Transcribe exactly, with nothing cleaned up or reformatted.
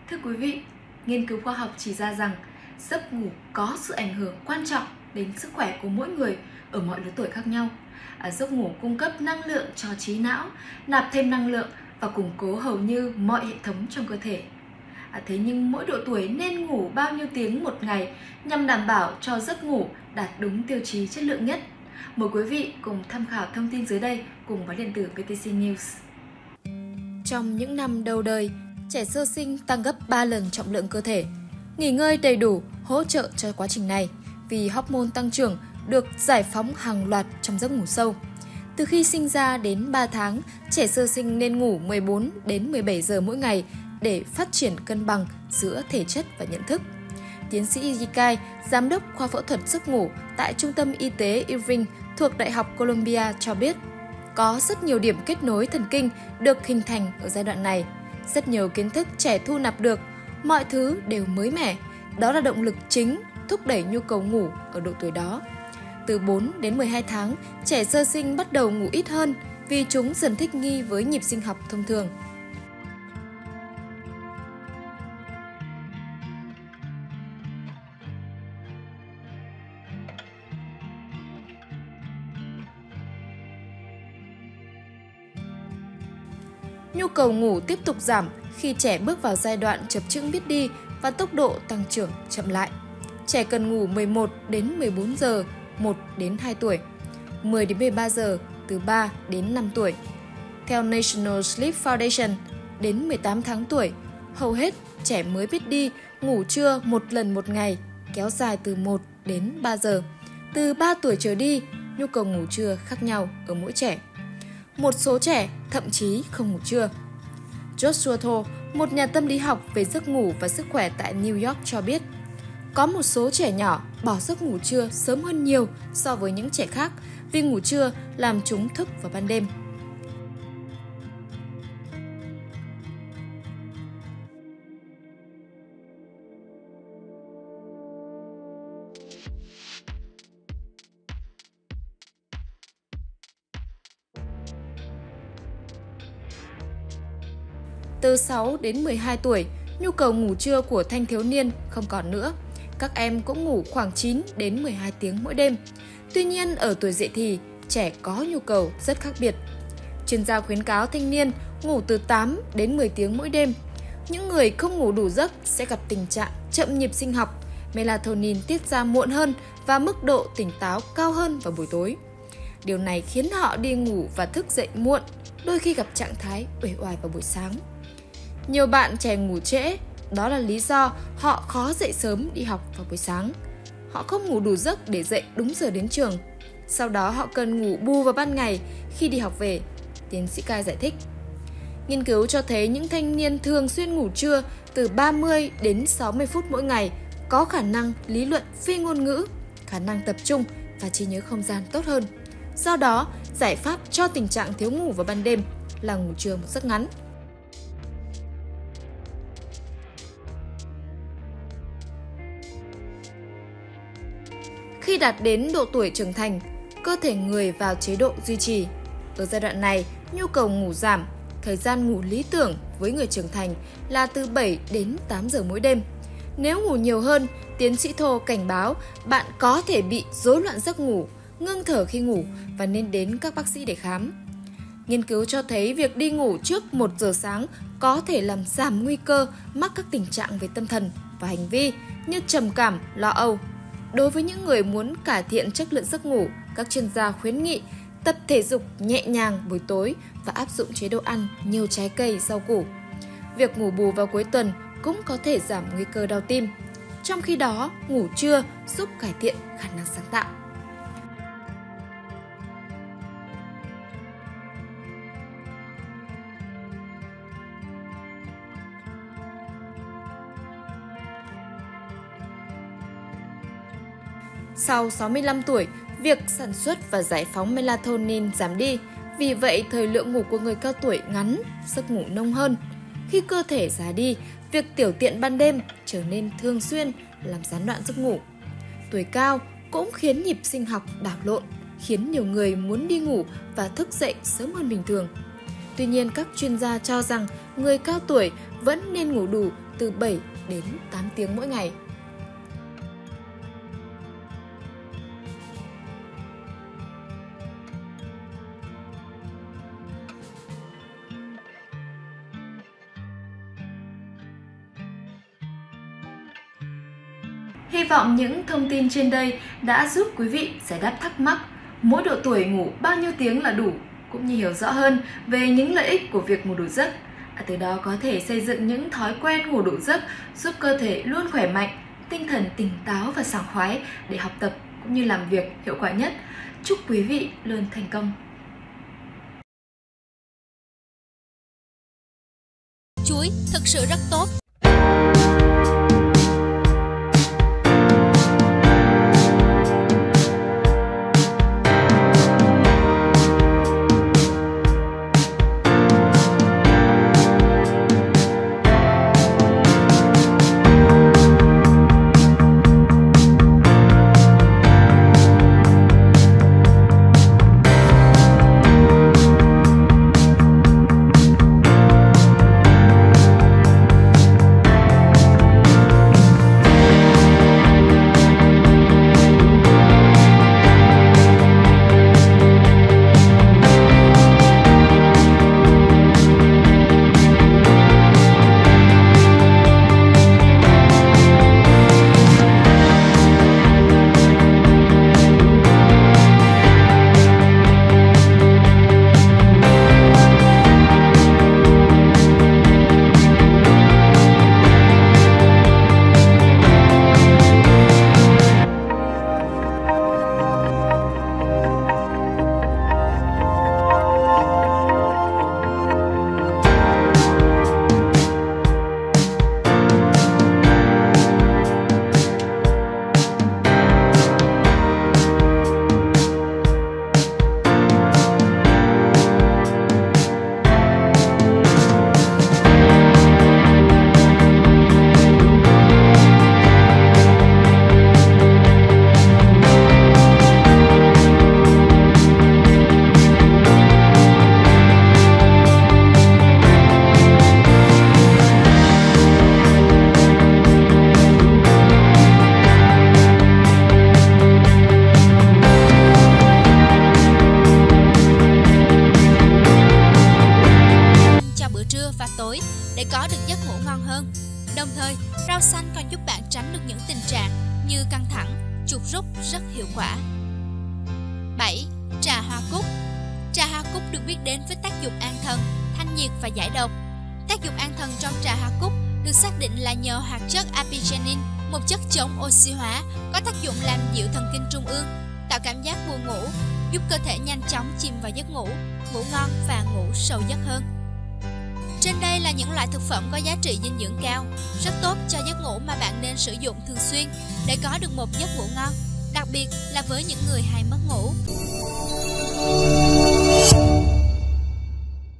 Thưa quý vị, nghiên cứu khoa học chỉ ra rằng giấc ngủ có sự ảnh hưởng quan trọng đến sức khỏe của mỗi người ở mọi lứa tuổi khác nhau. À, giấc ngủ cung cấp năng lượng cho trí não, nạp thêm năng lượng và củng cố hầu như mọi hệ thống trong cơ thể. À, thế nhưng mỗi độ tuổi nên ngủ bao nhiêu tiếng một ngày nhằm đảm bảo cho giấc ngủ đạt đúng tiêu chí chất lượng nhất? Mời quý vị cùng tham khảo thông tin dưới đây cùng báo điện tử vê tê xê News. Trong những năm đầu đời, trẻ sơ sinh tăng gấp ba lần trọng lượng cơ thể. Nghỉ ngơi đầy đủ hỗ trợ cho quá trình này vì hormone tăng trưởng được giải phóng hàng loạt trong giấc ngủ sâu. Từ khi sinh ra đến ba tháng, trẻ sơ sinh nên ngủ mười bốn đến mười bảy giờ mỗi ngày để phát triển cân bằng giữa thể chất và nhận thức. Tiến sĩ Yikai, giám đốc khoa phẫu thuật giấc ngủ tại Trung tâm Y tế Irving thuộc Đại học Columbia cho biết, có rất nhiều điểm kết nối thần kinh được hình thành ở giai đoạn này. Rất nhiều kiến thức trẻ thu nạp được, mọi thứ đều mới mẻ. Đó là động lực chính thúc đẩy nhu cầu ngủ ở độ tuổi đó. Từ bốn đến mười hai tháng, trẻ sơ sinh bắt đầu ngủ ít hơn vì chúng dần thích nghi với nhịp sinh học thông thường. Nhu cầu ngủ tiếp tục giảm khi trẻ bước vào giai đoạn chập chững biết đi và tốc độ tăng trưởng chậm lại. Trẻ cần ngủ mười một đến mười bốn giờ, một đến hai tuổi, mười đến mười ba giờ, từ ba đến năm tuổi. Theo National Sleep Foundation, đến mười tám tháng tuổi, hầu hết trẻ mới biết đi ngủ trưa một lần một ngày, kéo dài từ một đến ba giờ. Từ ba tuổi trở đi, nhu cầu ngủ trưa khác nhau ở mỗi trẻ. Một số trẻ thậm chí không ngủ trưa. Joshua Thô, một nhà tâm lý học về giấc ngủ và sức khỏe tại New York cho biết, có một số trẻ nhỏ bỏ giấc ngủ trưa sớm hơn nhiều so với những trẻ khác vì ngủ trưa làm chúng thức vào ban đêm. Từ sáu đến mười hai tuổi, nhu cầu ngủ trưa của thanh thiếu niên không còn nữa. Các em cũng ngủ khoảng chín đến mười hai tiếng mỗi đêm. Tuy nhiên, ở tuổi dậy thì, trẻ có nhu cầu rất khác biệt. Chuyên gia khuyến cáo thanh niên ngủ từ tám đến mười tiếng mỗi đêm. Những người không ngủ đủ giấc sẽ gặp tình trạng chậm nhịp sinh học, melatonin tiết ra muộn hơn và mức độ tỉnh táo cao hơn vào buổi tối. Điều này khiến họ đi ngủ và thức dậy muộn, đôi khi gặp trạng thái uể oải vào buổi sáng. Nhiều bạn trẻ ngủ trễ, đó là lý do họ khó dậy sớm đi học vào buổi sáng. Họ không ngủ đủ giấc để dậy đúng giờ đến trường. Sau đó họ cần ngủ bù vào ban ngày khi đi học về, tiến sĩ Kai giải thích. Nghiên cứu cho thấy những thanh niên thường xuyên ngủ trưa từ ba mươi đến sáu mươi phút mỗi ngày có khả năng lý luận phi ngôn ngữ, khả năng tập trung và trí nhớ không gian tốt hơn. Do đó, giải pháp cho tình trạng thiếu ngủ vào ban đêm là ngủ trưa một giấc ngắn. Khi đạt đến độ tuổi trưởng thành, cơ thể người vào chế độ duy trì. Ở giai đoạn này, nhu cầu ngủ giảm, thời gian ngủ lý tưởng với người trưởng thành là từ bảy đến tám giờ mỗi đêm. Nếu ngủ nhiều hơn, tiến sĩ Thô cảnh báo bạn có thể bị rối loạn giấc ngủ, ngưng thở khi ngủ và nên đến các bác sĩ để khám. Nghiên cứu cho thấy việc đi ngủ trước một giờ sáng có thể làm giảm nguy cơ mắc các tình trạng về tâm thần và hành vi như trầm cảm, lo âu. Đối với những người muốn cải thiện chất lượng giấc ngủ, các chuyên gia khuyến nghị tập thể dục nhẹ nhàng buổi tối và áp dụng chế độ ăn nhiều trái cây, rau củ. Việc ngủ bù vào cuối tuần cũng có thể giảm nguy cơ đau tim. Trong khi đó, ngủ trưa giúp cải thiện khả năng sáng tạo. Sau sáu mươi lăm tuổi, việc sản xuất và giải phóng melatonin giảm đi. Vì vậy, thời lượng ngủ của người cao tuổi ngắn, giấc ngủ nông hơn. Khi cơ thể già đi, việc tiểu tiện ban đêm trở nên thường xuyên làm gián đoạn giấc ngủ. Tuổi cao cũng khiến nhịp sinh học đảo lộn, khiến nhiều người muốn đi ngủ và thức dậy sớm hơn bình thường. Tuy nhiên, các chuyên gia cho rằng người cao tuổi vẫn nên ngủ đủ từ bảy đến tám tiếng mỗi ngày. Hy vọng những thông tin trên đây đã giúp quý vị giải đáp thắc mắc mỗi độ tuổi ngủ bao nhiêu tiếng là đủ, cũng như hiểu rõ hơn về những lợi ích của việc ngủ đủ giấc. À, từ đó có thể xây dựng những thói quen ngủ đủ giấc giúp cơ thể luôn khỏe mạnh, tinh thần tỉnh táo và sảng khoái để học tập cũng như làm việc hiệu quả nhất. Chúc quý vị luôn thành công! Chuối thực sự rất tốt. Để có được giấc ngủ ngon hơn. Đồng thời, rau xanh còn giúp bạn tránh được những tình trạng như căng thẳng, chuột rút rất hiệu quả. bảy. Trà hoa cúc. Trà hoa cúc được biết đến với tác dụng an thần, thanh nhiệt và giải độc. Tác dụng an thần trong trà hoa cúc được xác định là nhờ hoạt chất apigenin, một chất chống oxy hóa, có tác dụng làm dịu thần kinh trung ương, tạo cảm giác buồn ngủ, giúp cơ thể nhanh chóng chìm vào giấc ngủ, ngủ ngon và ngủ sâu giấc hơn. Trên đây là những loại thực phẩm có giá trị dinh dưỡng cao, rất tốt cho giấc ngủ mà bạn nên sử dụng thường xuyên để có được một giấc ngủ ngon, đặc biệt là với những người hay mất ngủ.